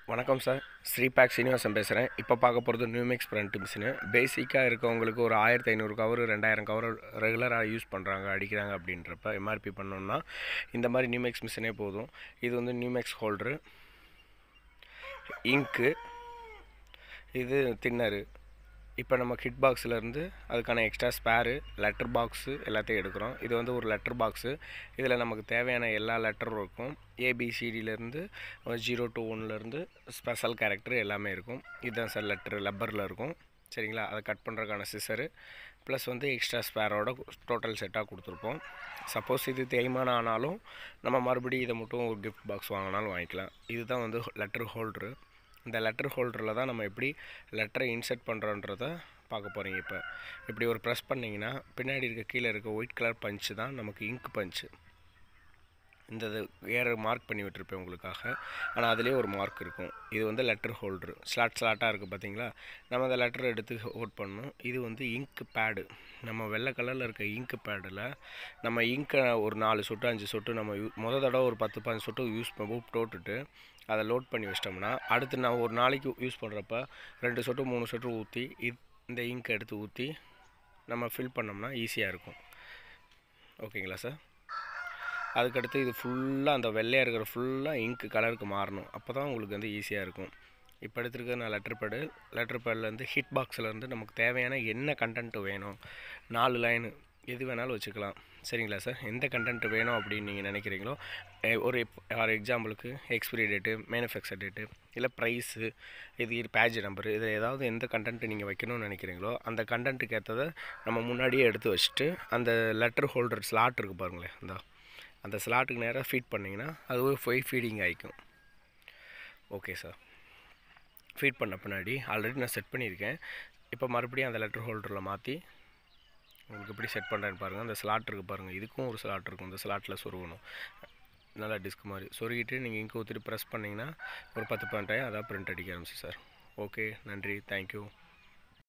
வணக்கம் சார். ஸ்ரீபாக் சீனிவாசன் பேசுகிறேன். இப்போ பார்க்க போகிறது நியூமெக்ஸ் பிரிண்ட் மிஷினு. பேசிக்காக இருக்கவங்களுக்கு ஒரு 1500 கவர் 2000 கவர் ரெகுலராக யூஸ் பண்ணுறாங்க, அடிக்கிறாங்க. அப்படின்றப்ப எம்ஆர்பி பண்ணோம்னா இந்த மாதிரி நியூமெக்ஸ் மிஷினே போதும். இது வந்து நியூமெக்ஸ் ஹோல்டரு, இங்கு, இது தின்னரு. இப்போ நம்ம கிட் பாக்ஸ்லேருந்து அதுக்கான எக்ஸ்ட்ரா ஸ்பேரு, லெட்டர் பாக்ஸு எல்லாத்தையும் எடுக்கிறோம். இது வந்து ஒரு லெட்டர் பாக்ஸு. இதில் நமக்கு தேவையான எல்லா லெட்டரும் இருக்கும். ஏபிசிடியிலேருந்து 0 to 1லேருந்து ஸ்பெஷல் கேரக்டர் எல்லாமே இருக்கும். இதுதான் சார் லெட்டரு, லப்பரில் இருக்கும். சரிங்களா? அதை கட் பண்ணுறதுக்கான சிசரு ப்ளஸ் வந்து எக்ஸ்ட்ரா ஸ்பேரோட டோட்டல் செட்டாக கொடுத்துருப்போம். சப்போஸ் இது தேய்மானம் ஆனாலும் நம்ம மறுபடியும் இதை மட்டும் ஒரு கிஃப்ட் பாக்ஸ் வாங்கினாலும் வாங்கிக்கலாம். இதுதான் வந்து லெட்டர் ஹோல்டரு. இந்த லெட்டர் ஹோல்டரில் தான் நம்ம எப்படி லெட்டரை இன்சர்ட் பண்ணுறோன்றதை பார்க்க போகிறீங்க. இப்போ இப்படி ஒரு ப்ரெஸ் பண்ணிங்கன்னா பின்னாடி இருக்க கீழே இருக்க ஒயிட் கலர் பஞ்சு தான் நமக்கு இங்க் பஞ்சு. இந்த இது வேறு மார்க் பண்ணி விட்டுருப்பேன் உங்களுக்காக, ஆனால் அதுலேயே ஒரு மார்க் இருக்கும். இது வந்து லெட்டர் ஹோல்டரு, ஸ்லாட்டாக இருக்குது பார்த்தீங்களா? நம்ம அந்த லெட்டரை எடுத்து ஹோல்ட் பண்ணணும். இது வந்து இங்க் பேடு. நம்ம வெள்ளை கலரில் இருக்க இங்க் பேடில் நம்ம இங்கை ஒரு 4 சொட்டு 5 சொட்டு நம்ம தடவை ஒரு 10-15 சொட்டு யூஸ் போட்டுட்டு அதை லோட் பண்ணி வச்சிட்டோம்னா அடுத்து நான் ஒரு நாளைக்கு யூஸ் பண்ணுறப்ப 2 சொட்டு 3 சொட்டு ஊற்றி இந்த இங்க்கை எடுத்து ஊற்றி நம்ம ஃபில் பண்ணோம்னா ஈஸியாக இருக்கும். ஓகேங்களா சார்? அதுக்கடுத்து இது ஃபுல்லாக அந்த வெள்ளையாக இருக்கிற ஃபுல்லாக இங்க்கு கலருக்கு மாறணும். அப்போ தான் உங்களுக்கு வந்து ஈஸியாக இருக்கும். இப்போ எடுத்துருக்கிறது நான் லெட்டர் பேட்லேருந்து ஹிட் பாக்ஸ்லேருந்து நமக்கு தேவையான என்ன கண்டென்ட்டு வேணும், 4 லைனு எது வேணாலும் வச்சுக்கலாம். சரிங்களா சார்? எந்த கண்டென்ட் வேணும் அப்படின்னு நீங்கள் நினைக்கிறீங்களோ, ஒரு ஃபார் எக்ஸாம்பிளுக்கு எக்ஸ்பிரி டேட்டு, மேனுஃபேக்சர் டேட்டு, இல்லை ப்ரைஸு, இது பேஜ் நம்பரு, இதில் ஏதாவது எந்த கண்டென்ட்டு நீங்கள் வைக்கணும்னு நினைக்கிறீங்களோ அந்த கண்டென்ட்டுக்கு ஏற்றதை நம்ம முன்னாடியே எடுத்து வச்சுட்டு அந்த லெட்டர் ஹோல்டர் ஸ்லாட் இருக்குது பாருங்களேன், அந்த ஸ்லாட்டுக்கு நேராக ஃபீட் பண்ணிங்கன்னா அதுவே ஃபீடிங் ஆகிக்கும். Okay sir. ஃபீட் பண்ண பின்னாடி ஆல்ரெடி நான் செட் பண்ணியிருக்கேன். இப்போ மறுபடியும் அந்த லெட்டர் ஹோல்டரில் மாற்றி உங்களுக்கு எப்படி செட் பண்ணுறேன்னு பாருங்கள். அந்த ஸ்லாட் இருக்குது பாருங்கள், இதுக்கும் ஒரு ஸ்லாட் இருக்கும். இந்த ஸ்லாட்டில் சொருகணும். நல்லா டிஸ்க் மாதிரி சொருகிட்டு நீங்கள் இங்கே ஊற்றிட்டு ப்ரெஸ் பண்ணிங்கன்னா ஒரு 10 அதான் பிரிண்ட் அடிக்க ஆரம்பிச்சு சார். ஓகே, நன்றி, தேங்க்யூ.